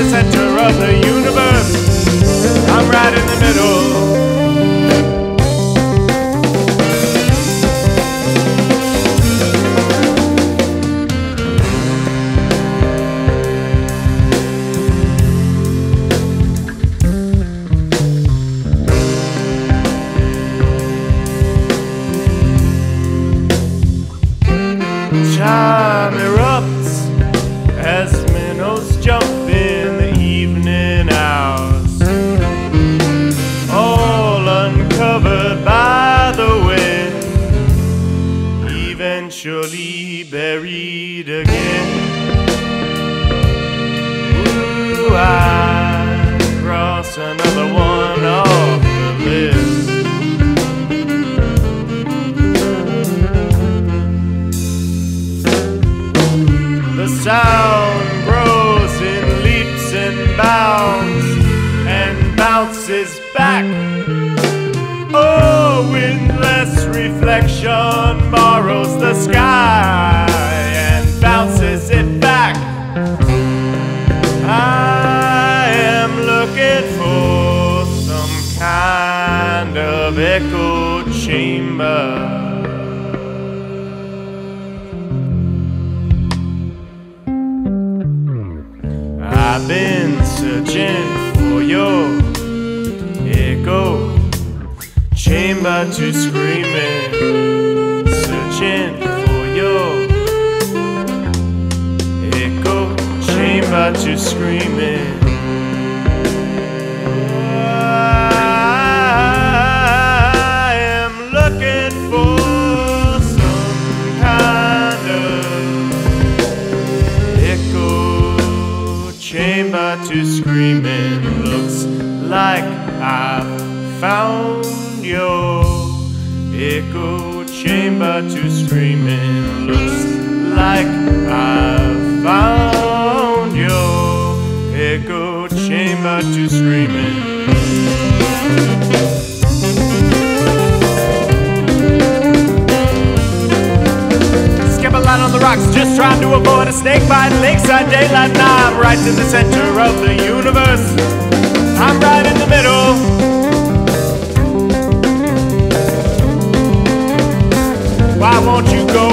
center of the universe. I'm right in the middle. Time erupts as minnows jump in the evening hours, all uncovered by the wind, eventually buried again. Ooh, I cross another one off the list. The sound grows in leaps and bounds and bounces back. Oh, windless reflection borrows the sky and bounces it back. I am looking for some kind of echo chamber. I've been searching for your echo chamber to scream in, searching for your echo chamber to scream in. I am looking for some kind of echo chamber to scream in. Looks like I've found your echo chamber to scream in. Looks like I've found your echo chamber to scream in. On the rocks, just trying to avoid a snake bite. Lakeside daylight, now I'm right in the center of the universe. I'm right in the middle. Why won't you go